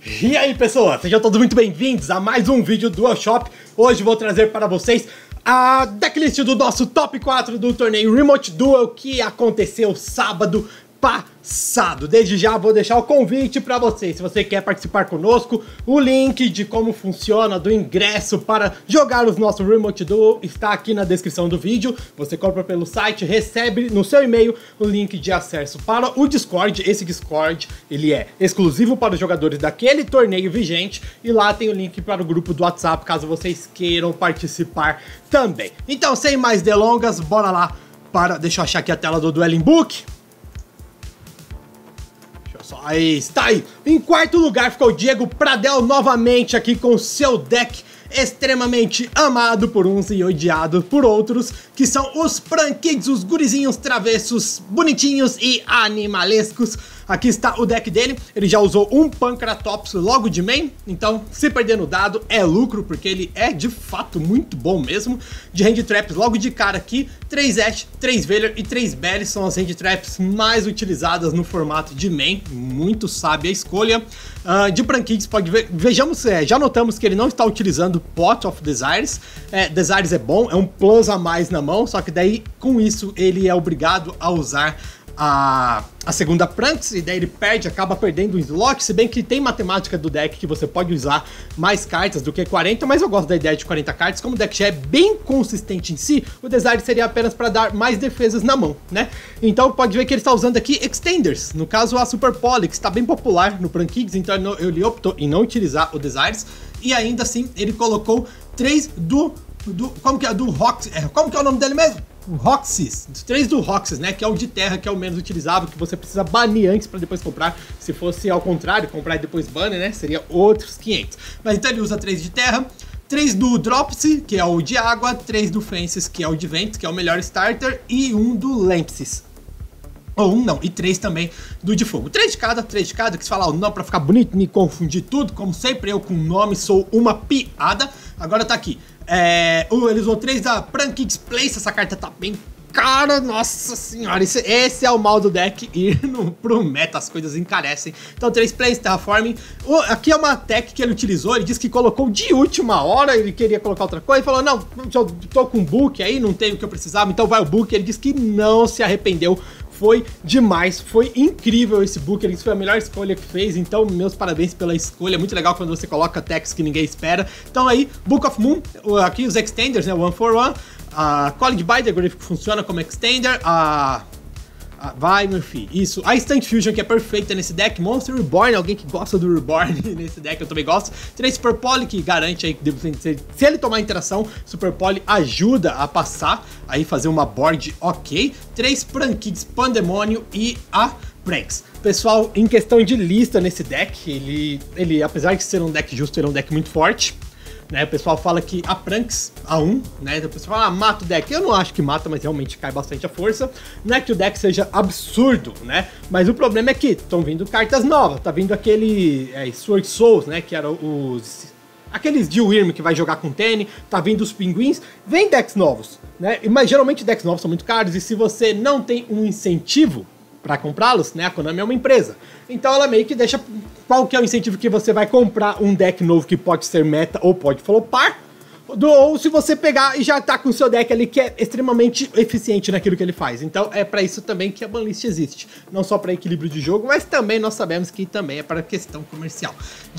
E aí pessoas, sejam todos muito bem-vindos a mais um vídeo do DualShop. Hoje vou trazer para vocês a decklist do nosso top 4 do torneio Remote Duel que aconteceu sábado passado. Desde já vou deixar o convite para você, se você quer participar conosco, o link de como funciona do ingresso para jogar os nossos Remote Duel está aqui na descrição do vídeo. Você compra pelo site, recebe no seu e-mail o link de acesso para o Discord. Esse Discord, ele é exclusivo para os jogadores daquele torneio vigente e lá tem o link para o grupo do WhatsApp, caso vocês queiram participar também. Então, sem mais delongas, bora lá para... Deixa eu achar aqui a tela do Dueling Book. Aí está aí. Em quarto lugar ficou o Diego Pradel novamente aqui com seu deck extremamente amado por uns e odiado por outros, que são os Prankids, os gurizinhos travessos, bonitinhos e animalescos. Aqui está o deck dele, ele já usou um Pancratops logo de main, então se perder no dado é lucro, porque ele é de fato muito bom mesmo. De Hand Traps logo de cara aqui, 3 Ash, 3 Veiler e 3 Belly são as Hand Traps mais utilizadas no formato de main, muito sábia a escolha. De Prankids, pode ver, vejamos, já notamos que ele não está utilizando Pot of Desires. Desires é bom, é um plus a mais na mão, só que daí com isso ele é obrigado a usar a segunda Pranks, e daí ele acaba perdendo um slot, se bem que tem matemática do deck que você pode usar mais cartas do que 40, mas eu gosto da ideia de 40 cartas, como o deck já é bem consistente em si, o Desire seria apenas para dar mais defesas na mão, né? Então pode ver que ele está usando aqui Extenders, no caso a Super Poly, que está bem popular no Prankids, então ele optou em não utilizar o Desires, e ainda assim ele colocou 3 como que é? Do Roxy, como que é o nome dele mesmo? O Roxys, 3 do Roxys, né, que é o de terra, que é o menos utilizável, que você precisa banir antes para depois comprar. Se fosse ao contrário, comprar e depois banner, né, seria outros 500. Mas então ele usa 3 de terra, 3 do Dropsy, que é o de água, 3 do Fences, que é o de vento, que é o melhor starter, e 1 do Lampsis. Ou 1 não, e 3 também do de fogo. 3 de cada, quis falar o nome pra ficar bonito, me confundir tudo, como sempre eu com nome sou uma piada. Agora tá aqui. Ele usou 3 da Prankids Place, essa carta tá bem cara, nossa senhora, esse é o mal do deck, e pro meta as coisas encarecem. Então 3 plays, Terraforming, aqui é uma tech que ele utilizou, ele disse que colocou de última hora, ele queria colocar outra coisa, e falou, não, eu tô com book aí, não tenho o que eu precisava, então vai o book. Ele disse que não se arrependeu, foi demais, foi incrível esse book, ele disse que foi a melhor escolha que fez, então meus parabéns pela escolha, é muito legal quando você coloca techs que ninguém espera. Então aí, Book of Moon, aqui os Extenders, né, 1 for 1, a College Binder que funciona como Extender, vai meu filho, isso, a Instant Fusion que é perfeita nesse deck, Monster Reborn, alguém que gosta do Reborn nesse deck, eu também gosto, 3 Super Poly que garante aí que se ele tomar interação, Super Poly ajuda a passar, aí fazer uma board ok, 3 Prankids Pandemônio e a Pranks. Pessoal, em questão de lista nesse deck, ele apesar de ser um deck justo, ele é um deck muito forte. Né, o pessoal fala que a Pranks A1, né, o pessoal fala, mata o deck. Eu não acho que mata, mas realmente cai bastante a força. Não é que o deck seja absurdo, né, mas o problema é que estão vindo cartas novas. Tá vindo aquele Sword Souls, né, que eram aqueles de Wyrm que vai jogar com Tenny. Tá vindo os Pinguins, vem decks novos, né, mas geralmente decks novos são muito caros. E se você não tem um incentivo para comprá-los, né, a Konami é uma empresa, então ela meio que deixa qual que é o incentivo que você vai comprar um deck novo que pode ser meta ou pode flopar, ou se você pegar e já tá com o seu deck ali que é extremamente eficiente naquilo que ele faz. Então é para isso também que a banlist existe, não só para equilíbrio de jogo, mas também nós sabemos que também é para questão comercial.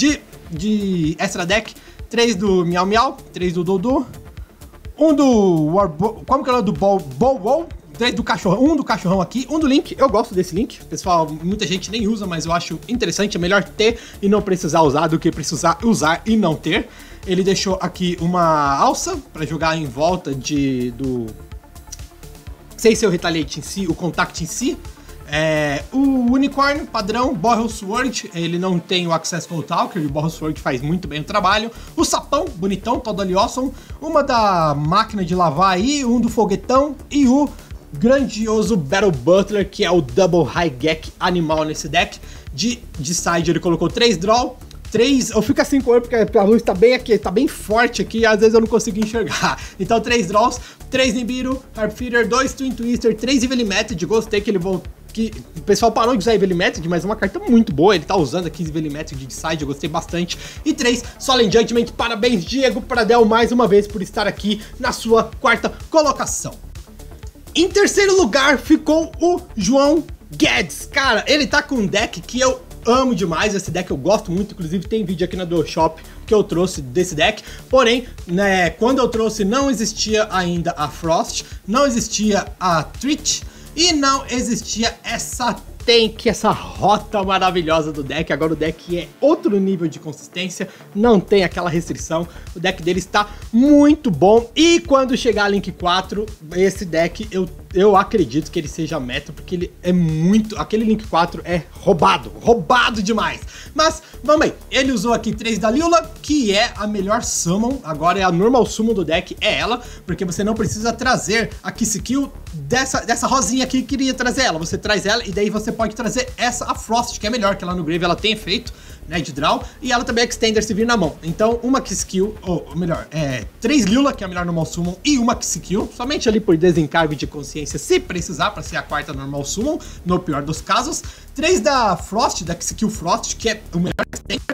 De extra deck, 3 do Miau Miau, 3 do Dodô, 1 do como que é o nome do Bow, 3 do cachorrão, 1 do cachorrão aqui, 1 do Link, eu gosto desse Link, pessoal, muita gente nem usa, mas eu acho interessante, é melhor ter e não precisar usar do que precisar usar e não ter. Ele deixou aqui uma alça para jogar em volta sem ser o Retaliate em si, o Contact em si. O Unicorn padrão, Borrel Sword, ele não tem o Accessful Talker, e o Borrel Sword faz muito bem o trabalho. O Sapão, bonitão, Totally Awesome, uma da máquina de lavar aí, 1 do Foguetão e o grandioso Battle Butler, que é o Double High Gek animal nesse deck. De side ele colocou 3 draw, 3, eu fico assim com ele porque a luz tá bem aqui, tá bem forte aqui, às vezes eu não consigo enxergar. Então 3 draws, 3 Nibiru, Harp Feeder, 2 Twin Twister, 3 Evil Method, gostei que ele que o pessoal parou de usar Evil Method, mas é uma carta muito boa, ele tá usando aqui Evil Method de side, eu gostei bastante. E 3, Solemn Judgment, parabéns Diego Pradel mais uma vez por estar aqui na sua 4ª colocação. Em terceiro lugar ficou o João Guedes, cara, ele tá com um deck que eu amo demais, esse deck eu gosto muito, inclusive tem vídeo aqui na DualShop que eu trouxe desse deck, porém, né, quando eu trouxe não existia ainda a Frost, não existia a Treat e não existia essa Tank, essa rota maravilhosa do deck. Agora o deck é outro nível de consistência, não tem aquela restrição, o deck dele está muito bom e quando chegar a Link 4, esse deck eu acredito que ele seja meta, porque ele é muito... Aquele Link 4 é roubado demais. Mas, vamos aí, ele usou aqui 3 da Lila, que é a melhor summon, agora é a normal summon do deck, é ela, porque você não precisa trazer a Kiss Kill dessa rosinha aqui, que queria trazer ela, você traz ela e daí você pode trazer a Frost, que é melhor, que lá no Grave ela tem efeito, né, de draw, e ela também é extender se vir na mão. Então, uma Kiss Kill, ou melhor, 3 Lila, que é a melhor normal summon, e uma Kiss Kill, somente ali por desencargo de consciência, se precisar, para ser a 4ª normal summon, no pior dos casos. 3 da Frost, da Kiss Kill Frost, que é o melhor extender,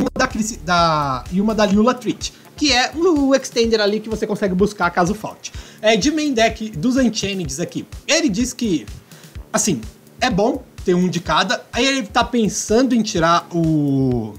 e uma da Lila Treat, que é o extender ali que você consegue buscar caso falte. De main deck dos Enchanted aqui, ele diz que, assim, é bom ter um de cada, aí ele tá pensando em tirar o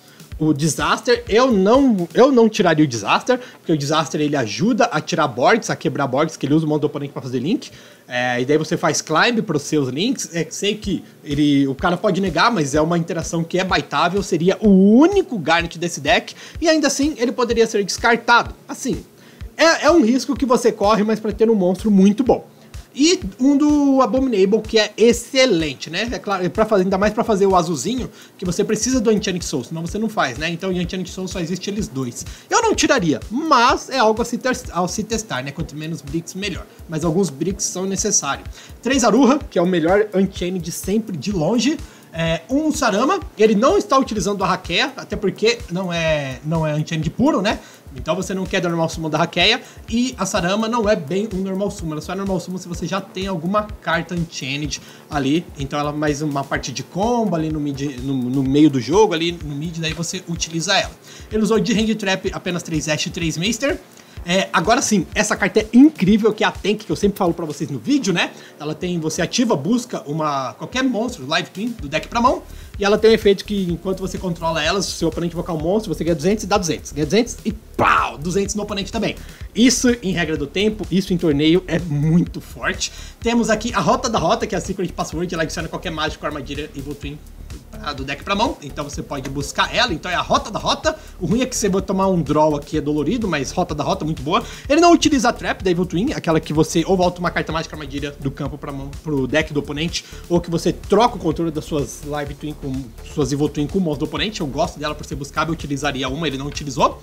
Disaster. Eu não tiraria o Disaster, porque o Disaster ele ajuda a tirar boards, a quebrar boards, que ele usa o mão do oponente para fazer link, e daí você faz climb para os seus links. Sei que o cara pode negar, mas é uma interação que é baitável, seria o único Garnet desse deck, e ainda assim ele poderia ser descartado. Assim, é um risco que você corre, mas para ter um monstro muito bom. E um do Abominable, que é excelente, né? É claro, ainda mais pra fazer o azulzinho, que você precisa do Enchanted Soul, senão você não faz, né? Então, em Enchanted Soul só existe eles 2. Eu não tiraria, mas é algo a se testar, né? Quanto menos bricks, melhor. Mas alguns bricks são necessários. 3 Aruha, que é o melhor Enchanted sempre de longe. Um Sarama, ele não está utilizando a Hakeia, até porque não é Enchanted puro, né? Então você não quer dar normal summon da Hakeia, e a Sarama não é bem um normal summon, ela só é normal summon se você já tem alguma carta Enchanted ali, então ela é mais uma parte de combo ali no meio do jogo, ali no mid, daí você utiliza ela. Ele usou de Hand Trap apenas 3 Ash e 3 Maester. Agora sim, essa carta é incrível, que é a Tank, que eu sempre falo pra vocês no vídeo, né? Ela tem, você ativa, busca qualquer monstro, Live Twin, do deck pra mão, e ela tem um efeito que enquanto você controla ela, se o seu oponente invocar um monstro, você ganha 200 e dá 200. Ganha 200 e pau, 200 no oponente também. Isso em regra do tempo, isso em torneio é muito forte. Temos aqui a Rota da Rota, que é a Secret Password, ela adiciona qualquer mágico, armadilha e Evil Twin do deck pra mão, então você pode buscar ela, então é a Rota da Rota. O ruim é que você vai tomar um draw aqui, é dolorido, mas Rota da Rota muito boa. Ele não utiliza a Trap da Evil Twin, aquela que você ou volta uma carta mágica armadilha do campo pra mão, pro deck do oponente, ou que você troca o controle das suas Live Twin com suas Evil Twin com o monstro do oponente. Eu gosto dela por ser buscável, eu utilizaria uma, ele não utilizou.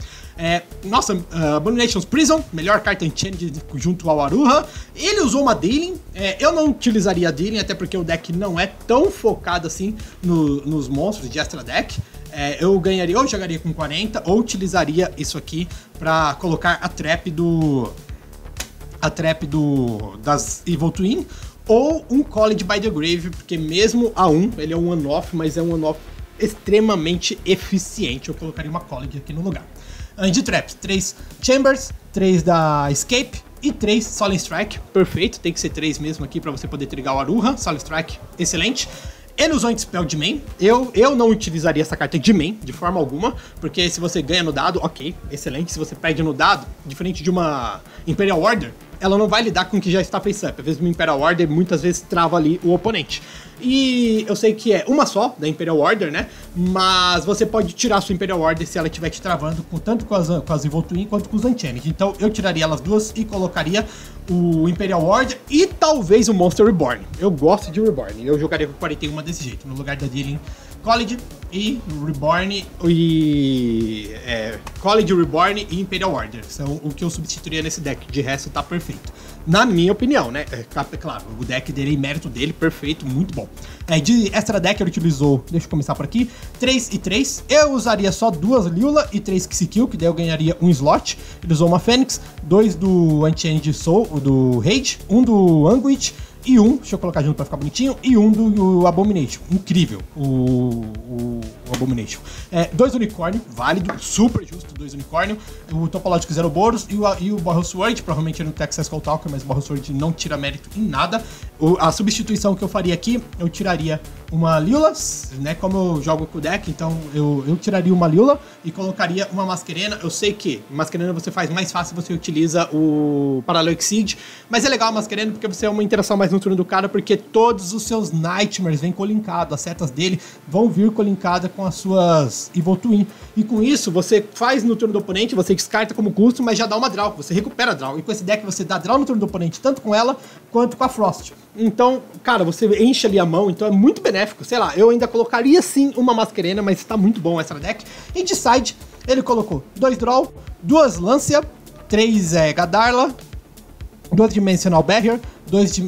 Nossa, Abomination's Prison, melhor carta Enchanted junto ao Aruha. Ele usou uma Dealing, eu não utilizaria a Dealing, até porque o deck não é tão focado assim nos monstros de Extra Deck. Eu ganharia, ou jogaria com 40, ou utilizaria isso aqui pra colocar a trap das Evil Twin, ou um College by the Grave, porque mesmo a 1, ele é um one-off, mas é um one-off extremamente eficiente. Eu colocaria uma College aqui no lugar. De traps, 3 Chambers, 3 da Escape e 3 Solemn Strike, perfeito, tem que ser 3 mesmo aqui pra você poder trigar o Aruha. Solemn Strike, excelente. Ele usou Anti-Spell de main, eu não utilizaria essa carta de main, de forma alguma, porque se você ganha no dado, ok, excelente. Se você perde no dado, diferente de uma Imperial Order, ela não vai lidar com o que já está face-up. Às vezes uma Imperial Order muitas vezes trava ali o oponente. E eu sei que é uma só da Imperial Order, né? Mas você pode tirar sua Imperial Order se ela estiver te travando, tanto com as Evil Twin quanto com os Enchanted. Então eu tiraria elas duas e colocaria o Imperial Order e talvez o Monster Reborn. Eu gosto de Reborn, eu jogaria com 41 desse jeito, no lugar da Dealing. College e Reborn College, Reborn e Imperial Order são o que eu substituiria nesse deck, de resto tá perfeito. Na minha opinião, né? Claro, o deck dele, mérito dele, perfeito, muito bom. De extra deck ele utilizou, deixa eu começar por aqui, 3 e 3. Eu usaria só 2 Lula e 3 Kiss Kill, que daí eu ganharia um slot. Ele usou uma Fênix, 2 do Unchained Soul, do Rage, 1 do Anguish e um, deixa eu colocar junto pra ficar bonitinho, e um do Abomination. Incrível o Abomination. 2 unicórnio, válido, super justo, 2 unicórnio. O Topológico Zeroboros e o Borrel Sword, provavelmente no Texas Skull Talker, mas o Borrel Sword não tira mérito em nada. A substituição que eu faria aqui, eu tiraria uma Lila, né? Como eu jogo com o deck, então eu tiraria uma Lila e colocaria uma Masquerena. Eu sei que Masquerena você faz mais fácil, você utiliza o Parallel Exceed, mas é legal a Masquerena porque você é uma interação mais no turno do cara, porque todos os seus Nightmares vêm colincados, as setas dele vão vir colincadas com as suas Evil Twin. E com isso, você faz no turno do oponente, você descarta como custo, mas já dá uma draw, você recupera a draw. E com esse deck você dá draw no turno do oponente, tanto com ela quanto com a Frost. Então, cara, você enche ali a mão, então é muito benéfico. Sei lá, eu ainda colocaria sim uma Masquerena, mas tá muito bom essa deck. E de side, ele colocou 2 draw, 2 Lancia, 3 Gadarla, 2 Dimensional Barrier, 2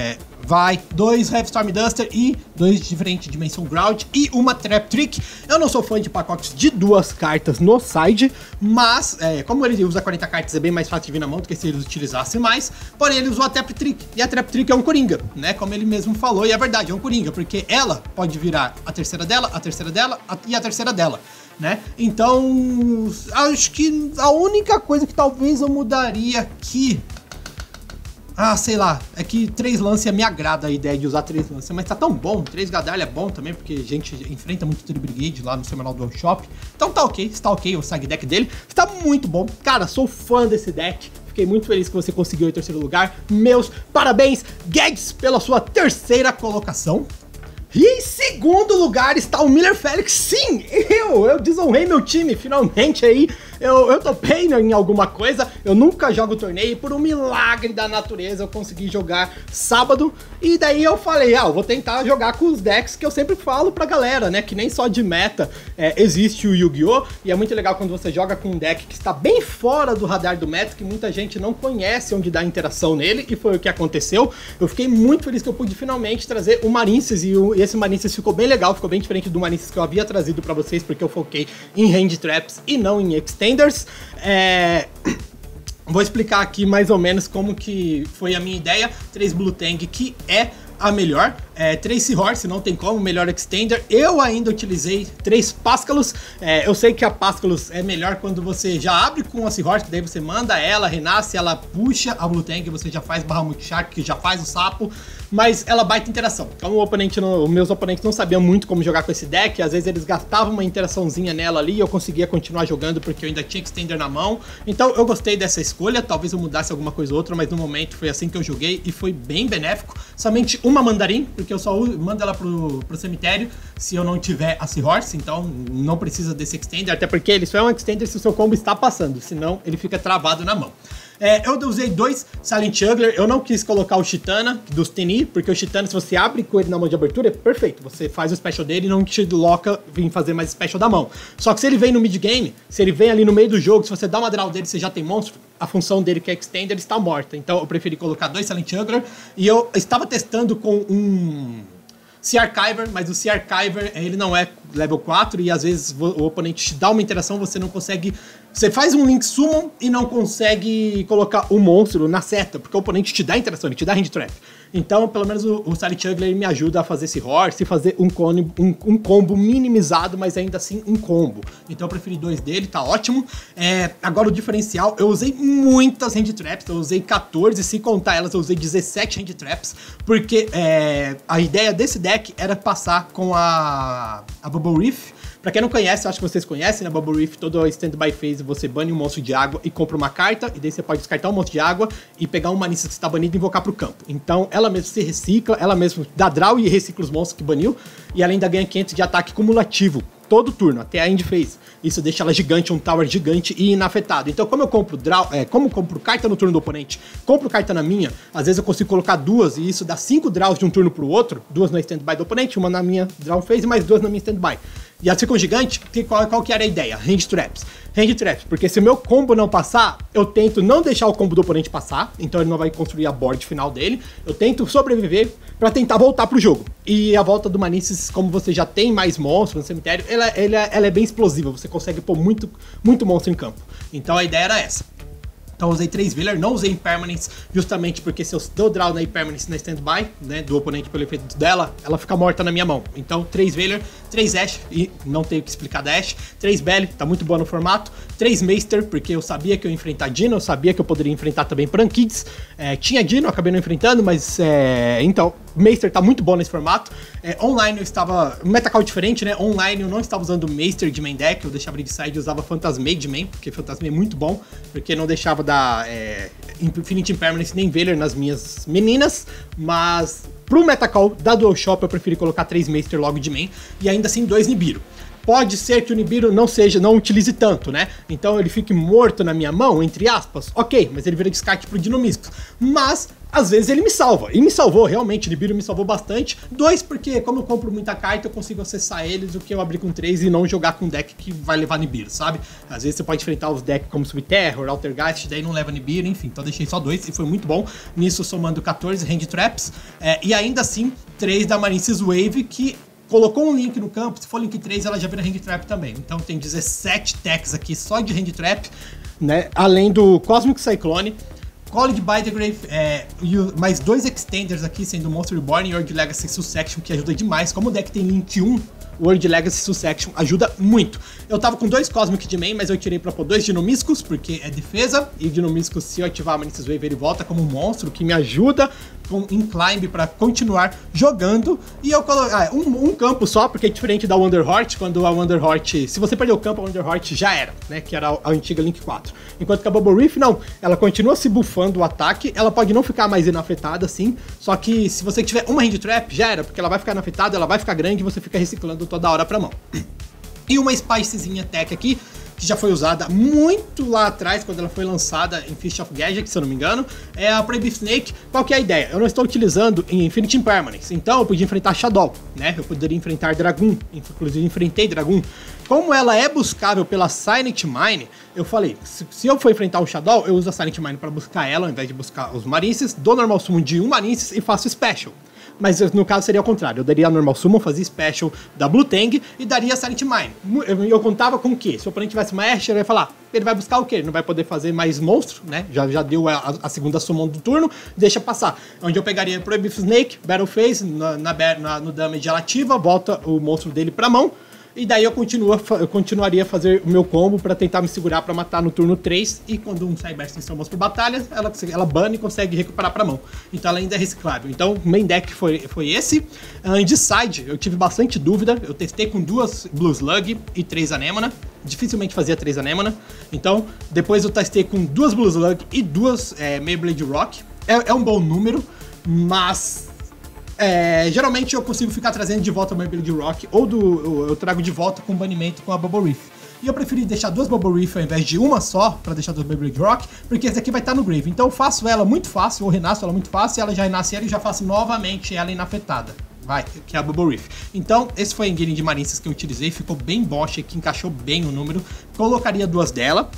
Heavy Storm Duster e 2 diferentes Dimension Ground e uma Trap Trick. Eu não sou fã de pacotes de 2 cartas no side, mas como ele usa 40 cartas é bem mais fácil de vir na mão do que se ele utilizasse mais. Porém, ele usou a Trap Trick, e a Trap Trick é um Coringa, né? Como ele mesmo falou, e é verdade, é um Coringa, porque ela pode virar a terceira dela, a terceira dela e a terceira dela, né? Então, acho que a única coisa que talvez eu mudaria aqui, sei lá, é que 3 Lancia me agrada a ideia de usar 3 Lancia, mas tá tão bom, 3 Gadarla é bom também, porque a gente enfrenta muito Tree Brigade lá no semanal do workshop, então tá ok, está ok o side deck dele, está muito bom, cara, sou fã desse deck, fiquei muito feliz que você conseguiu em terceiro lugar, meus parabéns, Gags, pela sua terceira colocação. E em segundo lugar está o Miller Félix. Sim, eu desonrei meu time, finalmente aí. Eu topei em alguma coisa. Eu nunca jogo torneio e por um milagre da natureza eu consegui jogar sábado. E daí eu falei, eu vou tentar jogar com os decks que eu sempre falo pra galera, né? Que nem só de meta existe o Yu-Gi-Oh! E é muito legal quando você joga com um deck que está bem fora do radar do meta, que muita gente não conhece onde dá interação nele. E foi o que aconteceu. Eu fiquei muito feliz que eu pude finalmente trazer o Marincess e esse Marincess ficou bem legal, ficou bem diferente do Marincess que eu havia trazido pra vocês, porque eu foquei em Hand Traps e não em Extenders. Vou explicar aqui mais ou menos como que foi a minha ideia. 3 Blue Tang, que é a melhor, 3 Seahorse, não tem como, melhor Extender. Eu ainda utilizei 3 Pascalos, eu sei que a Pascalos é melhor quando você já abre com a Seahorse, que daí você manda ela, renasce, ela puxa a Blue Tang, você já faz Bahamut Shark, que já faz o sapo, mas ela baita interação. Como os meus oponentes não sabiam muito como jogar com esse deck, às vezes eles gastavam uma interaçãozinha nela ali e eu conseguia continuar jogando porque eu ainda tinha Extender na mão. Então eu gostei dessa escolha, talvez eu mudasse alguma coisa ou outra, mas no momento foi assim que eu joguei e foi bem benéfico. Somente uma Mandarim, porque eu só mando ela pro cemitério se eu não tiver a Seahorse, então não precisa desse Extender, até porque ele só é um Extender se o seu combo está passando, senão ele fica travado na mão. Eu usei 2 Silent Juggler, eu não quis colocar o Chitana dos Teni, porque o Chitana, se você abre com ele na mão de abertura, é perfeito, você faz o special dele e não te loca vir fazer mais special da mão. Só que se ele vem no mid game, se ele vem ali no meio do jogo, se você dá uma draw dele, você já tem monstro, a função dele que é Extender está morta. Então eu preferi colocar 2 Silent Juggler, e eu estava testando com um Sea Archiver, mas o Sea Archiver, ele não é level 4 e às vezes o oponente te dá uma interação, você não consegue... Você faz um Link Summon e não consegue colocar o monstro na seta, porque o oponente te dá interação, ele te dá Hand Trap. Então, pelo menos o Silent Juggler me ajuda a fazer esse horse e fazer um combo minimizado, mas ainda assim um combo. Então eu preferi 2 dele, tá ótimo. Agora o diferencial, eu usei muitas Hand Traps, eu usei 14, se contar elas eu usei 17 Hand Traps, porque a ideia desse deck era passar com a Bubble Reef. Pra quem não conhece, eu acho que vocês conhecem, na Bubble Reef, todo o Standby Phase, você bane um monstro de água e compra uma carta, e daí você pode descartar um monstro de água e pegar um Marincess que está banido e invocar pro campo. Então, ela mesma se recicla, ela mesma dá draw e recicla os monstros que baniu, e ela ainda ganha 500 de ataque cumulativo todo turno, até a end phase. Isso deixa ela gigante, um tower gigante e inafetado. Então, como eu compro draw, como eu compro carta no turno do oponente, compro carta na minha, às vezes eu consigo colocar 2 e isso dá 5 draws de um turno pro outro, 2 na standby do oponente, uma na minha draw phase e mais 2 na minha standby. E assim com gigante, qual que era a ideia? Hand Traps. Hand Traps, porque se o meu combo não passar, eu tento não deixar o combo do oponente passar, então ele não vai construir a board final dele. Eu tento sobreviver pra tentar voltar pro jogo. E a volta do Marincess, como você já tem mais monstros no cemitério, ela é bem explosiva, você consegue pôr muito monstro em campo. Então a ideia era essa. Então eu usei 3 Veilers, não usei Impermanence, justamente porque se eu dou draw na Impermanence na standby, né, do oponente pelo efeito dela, ela fica morta na minha mão. Então 3 Veilers, 3 Ashe, e não tenho que explicar da Ashe, 3 Belly, tá muito boa no formato, 3 Maester, porque eu sabia que eu ia enfrentar Dino, eu sabia que eu poderia enfrentar também Prankids, tinha Dino, acabei não enfrentando, mas então, Maester tá muito bom nesse formato. Online eu estava, um metacall diferente, né, online eu não estava usando Maester de main deck, eu deixava ele de side e usava Phantasmay de main, porque Phantasmay é muito bom, porque não deixava dar Infinite Impermanence nem Veiler nas minhas meninas, mas pro metacall da Dual Shop eu preferi colocar 3 Maester logo de main, e ainda assim 2 Nibiru. Pode ser que o Nibiru não utilize tanto, né? Então ele fique morto na minha mão, entre aspas, ok, mas ele vira descarte pro Dinomiskos. Mas, às vezes ele me salva, e me salvou realmente, o Nibiru me salvou bastante. 2, porque como eu compro muita carta, eu consigo acessar eles, o que eu abrir com 3 e não jogar com deck que vai levar Nibiru, sabe? Às vezes você pode enfrentar os decks como Subterror, Altergeist, daí não leva Nibiru, enfim, então eu deixei só 2 e foi muito bom. Nisso somando 14 Hand Traps, e ainda assim 3 da Marine's Wave, que colocou um link no campo, se for link 3 ela já vira Hand Trap também. Então tem 17 techs aqui só de Hand Trap, né? Além do Cosmic Cyclone, College Bidegrave, e mais 2 extenders aqui, sendo Monster Reborn e World Legacy Sussection, que ajuda demais. Como o deck tem link 1, o World Legacy Sussection ajuda muito. Eu tava com 2 Cosmic de main, mas eu tirei pra pôr 2 Dinomiskos, porque é defesa, e Dinomiskos, se eu ativar a Marine's Wave, ele volta como um monstro, que me ajuda em climb pra continuar jogando. E eu coloquei um campo só, porque é diferente da Wonderheart, quando a Wonderheart, se você perder o campo, a Wonderheart já era, né, que era a antiga Link 4. Enquanto que a Bubble Reef, não, ela continua se buffando o ataque, ela pode não ficar mais inafetada, assim, só que se você tiver uma Hand Trap, já era, porque ela vai ficar inafetada, ela vai ficar grande e você fica reciclando toda hora pra mão. E uma Spicezinha Tech aqui, que já foi usada muito lá atrás, quando ela foi lançada em Fist of Gadget, se eu não me engano, é a Prohibitive Snake. Qual que é a ideia? Eu não estou utilizando em Infinite Impermanence, então eu podia enfrentar Shadow, né? Eu poderia enfrentar Dragoon, inclusive enfrentei Dragoon. Como ela é buscável pela Silent Mine, eu falei, se eu for enfrentar o Shadow, eu uso a Silent Mine para buscar ela, ao invés de buscar os Marinces, dou normal summon de 1 Marinces e faço Special. Mas no caso seria ao contrário, eu daria a normal summon, fazia special da Blue Tang e daria a Silent Mine. Eu contava com o quê? Se o oponente tivesse uma Ashe, ele vai falar, ele vai buscar o quê? Ele não vai poder fazer mais monstro, né? Já deu a segunda summon do turno, deixa passar. Onde eu pegaria Prohibitive Snake, Battle Phase, no damage ela ativa, volta o monstro dele pra mão. E daí eu continuaria a fazer o meu combo pra tentar me segurar pra matar no turno 3. E quando um Cyberse tem seu monstro por batalha, ela bana e consegue recuperar pra mão. Então ela ainda é reciclável. Então o main deck foi esse. De side, eu tive bastante dúvida. Eu testei com 2 Blue Slug e 3 Anemona. Dificilmente fazia 3 Anemona. Então depois eu testei com 2 Blue Slug e 2 Mayblade Rock. É um bom número, mas... geralmente eu consigo ficar trazendo de volta o Mayblade Rock, ou eu trago de volta com banimento com a Bubble Reef. E eu preferi deixar 2 Bubble Reef ao invés de uma só, pra deixar 2 Mayblade Rock, porque esse aqui vai estar no grave. Então eu faço ela muito fácil, ou renasço ela muito fácil, e ela já renasce ela e já faço novamente ela inafetada. Que é a Bubble Reef. Então, esse foi a engine de Marineces que eu utilizei, ficou bem bocha aqui, encaixou bem o número. Colocaria 2 dela,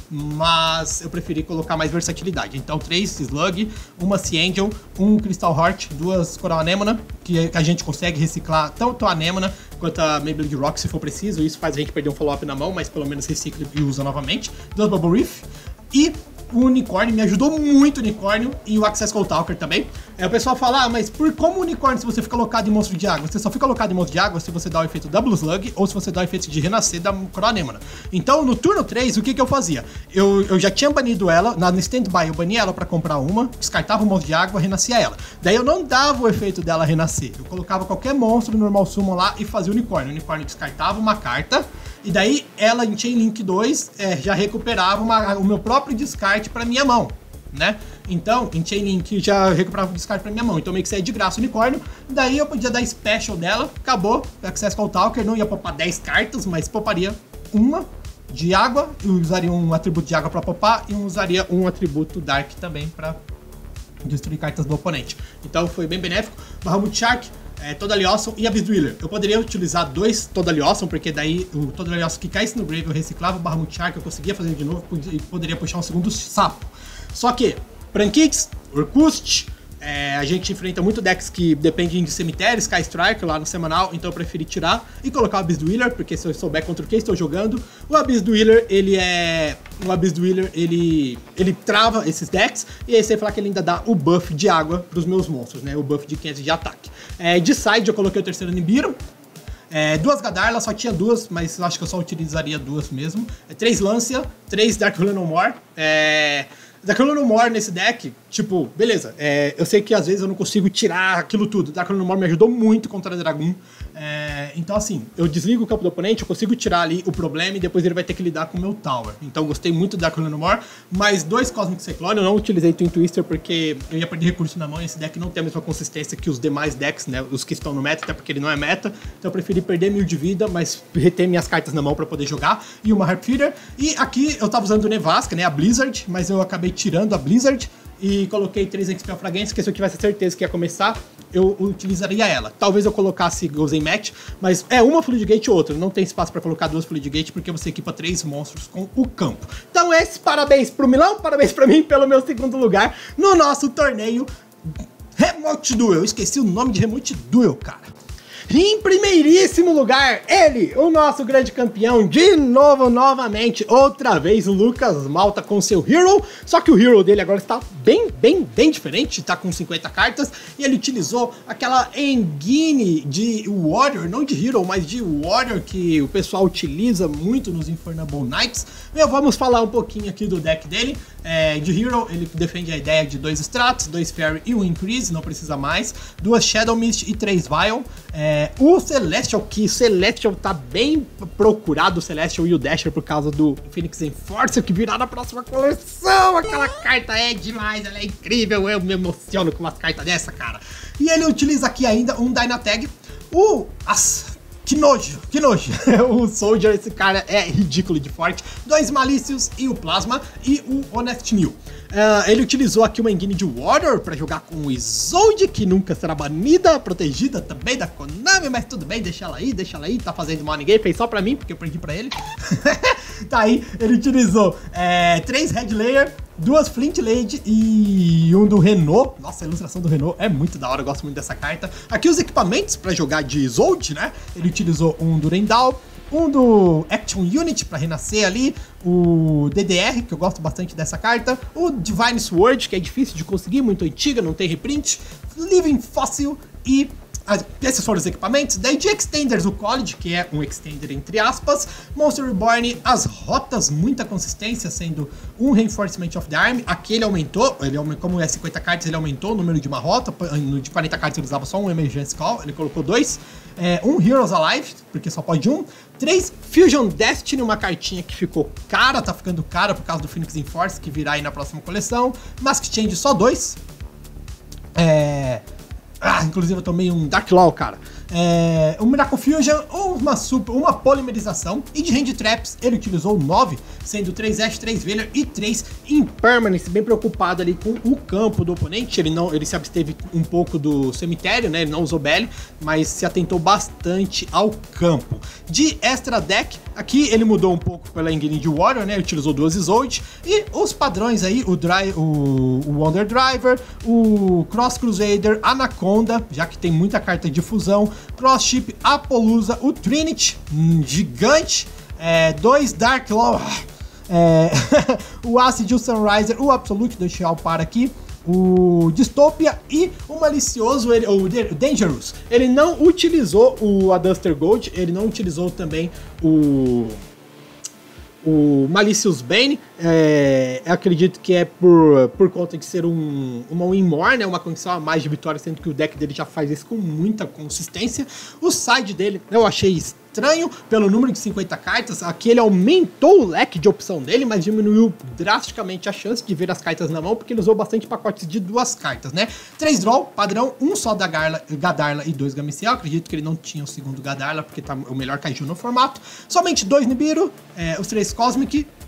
mas eu preferi colocar mais versatilidade. Então, 3 Slug, uma Sea Angel, 1 Crystal Heart, 2 Coral Anemona, que a gente consegue reciclar tanto a Anemona quanto a Mayblade Rock se for preciso. Isso faz a gente perder um follow-up na mão, mas pelo menos recicla e usa novamente. 2 Bubble Reef e... o unicórnio, me ajudou muito o unicórnio e o Access Cold Talker também. O pessoal fala, mas por como o unicórnio se você fica alocado em monstro de água? Você só fica alocado em monstro de água se você dá o efeito da Blue Slug ou se você dá o efeito de renascer da Coral Anemona. Então, no turno 3, o que eu fazia? Eu já tinha banido ela, no standby eu bania ela pra comprar uma, descartava o monstro de água, renascia ela. Daí eu não dava o efeito dela renascer, eu colocava qualquer monstro no normal summon lá e fazia o unicórnio. O unicórnio descartava uma carta, e daí ela em Chain Link 2 já recuperava o meu próprio descarte pra minha mão, né? Então, em Chain Link já recuperava o descarte pra minha mão. Então meio que saía de graça o unicórnio. Daí eu podia dar special dela, acabou. Access Cold Talker, não ia poupar 10 cartas, mas pouparia uma de água. Eu usaria um atributo de água pra poupar e usaria um atributo Dark também pra destruir cartas do oponente. Então foi bem benéfico. Bahamut Shark, Totally Awesome e Abyss Driller. Eu poderia utilizar 2 Totally Awesome, porque daí o Totally Awesome que caísse no grave eu reciclava o Bahamut Shark, eu conseguia fazer de novo e poderia puxar um segundo sapo. Só que Prankids, Orkust, A gente enfrenta muito decks que dependem de cemitério, Sky Strike lá no semanal, então eu preferi tirar e colocar o Abyss Dweller, porque se eu souber contra o que estou jogando, o Abyss Dweller, ele trava esses decks, e aí você falar que ele ainda dá o buff de água pros meus monstros, né? O buff de 500 de ataque. De side eu coloquei o terceiro Nibiru. Duas Gadarla, só tinha duas, mas eu acho que eu só utilizaria duas mesmo. 3 Lancia, 3 Dark Hole No More. Dark Hole No More nesse deck, tipo, beleza. Eu sei que às vezes eu não consigo tirar aquilo tudo. Dark Hole No More me ajudou muito contra a Dragoon. Então assim, eu desligo o campo do oponente, eu consigo tirar ali o problema e depois ele vai ter que lidar com o meu tower. Então eu gostei muito do Dark Hole No More, mas 2 Cosmic Cyclone, eu não utilizei Twin Twister porque eu ia perder recurso na mão e esse deck não tem a mesma consistência que os demais decks, né, os que estão no meta, até porque ele não é meta, então eu preferi perder 1000 de vida, mas reter minhas cartas na mão pra poder jogar, e uma Harp Feeder. E aqui eu tava usando o Nevasca, né, a Blizzard, mas eu acabei tirando a Blizzard e coloquei 3 XP Fragrantes, que se eu tivesse certeza que ia começar, eu utilizaria ela. Talvez eu colocasse Ghost Match, mas uma Fluid Gate ou outra. Não tem espaço para colocar 2 Fluid Gate, porque você equipa 3 monstros com o campo. Então parabéns pro Milão, parabéns pra mim pelo meu segundo lugar no nosso torneio Remote Duel. Eu esqueci o nome de Remote Duel, cara. Em primeiríssimo lugar, ele, o nosso grande campeão, de novo, novamente, outra vez, o Lucas Malta com seu Hero, só que o Hero dele agora está bem diferente, está com 50 cartas, e ele utilizou aquela engine de Warrior, não de Hero, mas de Warrior, que o pessoal utiliza muito nos Infernable Knights. Vamos falar um pouquinho aqui do deck dele. De Hero, ele defende a ideia de 2 Strats, 2 Fairy e um Increase, não precisa mais, 2 Shadow Mist e 3 Vial. O Celestial, que o Celestial tá bem procurado, o Celestial e o Dasher, por causa do Phoenix Enforcer, que virá na próxima coleção. Aquela carta é demais, ela é incrível, eu me emociono com umas cartas dessa, cara. E ele utiliza aqui ainda um Dynatag, que nojo. O Soldier, esse cara é ridículo de forte. 2 Malícios e o Plasma e o Honest New. Ele utilizou aqui uma engine de Warrior para jogar com o Isolde, que nunca será banida, protegida também da Konami, mas tudo bem, deixa ela aí, tá fazendo mal a ninguém, fez só pra mim, porque eu perdi pra ele. Tá aí, ele utilizou 3 Red Layer, 2 Flint Lady e um do Renault. Nossa, a ilustração do Renault é muito da hora, eu gosto muito dessa carta. Aqui os equipamentos para jogar de Isolde, né? Ele utilizou um do Rendal, um do Action Unit para renascer ali, o DDR, que eu gosto bastante dessa carta, o Divine Sword, que é difícil de conseguir, muito antiga, não tem reprint, Living Fossil e esses foram os equipamentos. Daí de Extenders, o College, que é um Extender entre aspas, Monster Reborn, as rotas, muita consistência, sendo um Reinforcement of the Arm. Aqui ele aumentou, como é 50 cartas, ele aumentou o número de uma rota, no de 40 cartas ele usava só um Emergency Call, ele colocou 2, um Heroes Alive, porque só pode um, 3 Fusion Destiny, uma cartinha que ficou cara, tá ficando cara por causa do Phoenix Enforce, que virá aí na próxima coleção, Mask Change só 2, inclusive eu tomei um Dark Law, cara. Um Miracle Fusion, uma polimerização. E de Hand Traps, ele utilizou 9, sendo 3 Ash, 3 Veiler e 3 Impermanence. Bem preocupado ali com o campo do oponente. Ele se absteve um pouco do cemitério, né? Ele não usou Belly, mas se atentou bastante ao campo. De Extra Deck, aqui ele mudou um pouco pela engine de Warrior, né? Ele utilizou 2 Isolde. E os padrões aí, o Wonder Driver, o Cross Crusader, Anaconda, já que tem muita carta de fusão, Cross Ship, Apollousa, o Trinity, gigante, 2 Dark Law, o Acid, o Sunriser, o Absolute, deixa eu para aqui, o Dystopia e o Malicioso, o Dangerous. Ele não utilizou o Aduster Gold, ele não utilizou também o Malicious Bane, acredito que é por conta de ser uma win more, né, uma condição a mais de vitória, sendo que o deck dele já faz isso com muita consistência. O side dele eu achei estranho pelo número de 50 cartas. Aqui ele aumentou o leque de opção dele, mas diminuiu drasticamente a chance de ver as cartas na mão, porque ele usou bastante pacotes de 2 cartas, né? 3 draw, padrão, um só da Gadarla e 2 Gameciel. Acredito que ele não tinha o segundo Gadarla, porque tá o melhor Kaiju no formato. Somente 2 Nibiru, os 3 Cosmic,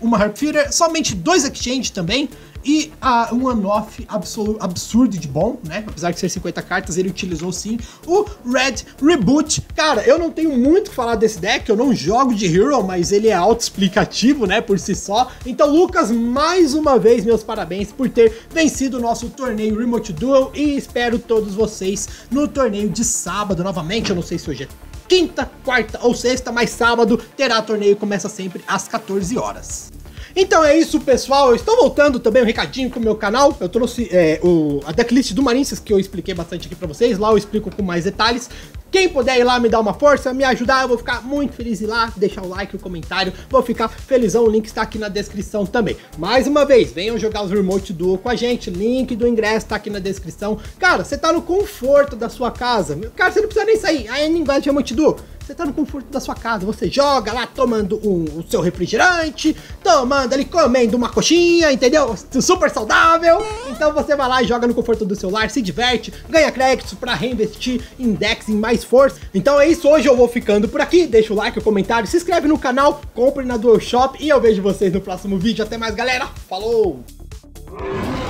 uma Harp Feeder, somente 2 Exchange também, e um on-off absurdo de bom, né? Apesar de ser 50 cartas, ele utilizou sim o Red Reboot. Cara, eu não tenho muito o que falar desse deck, eu não jogo de Hero, mas ele é auto-explicativo, né, por si só. Então, Lucas, mais uma vez, meus parabéns por ter vencido o nosso torneio Remote Duel e espero todos vocês no torneio de sábado novamente. Eu não sei se hoje é quinta, quarta ou sexta, mas sábado terá torneio, começa sempre às 14 horas. Então é isso, pessoal, eu estou voltando também um recadinho com o meu canal. Eu trouxe a decklist do Marincess, que eu expliquei bastante aqui pra vocês. Lá eu explico com mais detalhes. Quem puder ir lá me dar uma força, me ajudar, eu vou ficar muito feliz em ir lá, deixar o like, o comentário, vou ficar felizão, o link está aqui na descrição também. Mais uma vez, venham jogar os Remote Duel com a gente, link do ingresso tá aqui na descrição. Cara, você tá no conforto da sua casa, cara, você não precisa nem sair, aí nem vai de Remote Duel. Você tá no conforto da sua casa, você joga lá tomando o seu refrigerante, tomando ali, comendo uma coxinha, entendeu? Super saudável. Então você vai lá e joga no conforto do celular, se diverte, ganha créditos pra reinvestir em decks em mais força. Então é isso, hoje eu vou ficando por aqui, deixa o like, o comentário, se inscreve no canal, compre na Duel Shop e eu vejo vocês no próximo vídeo. Até mais, galera, falou!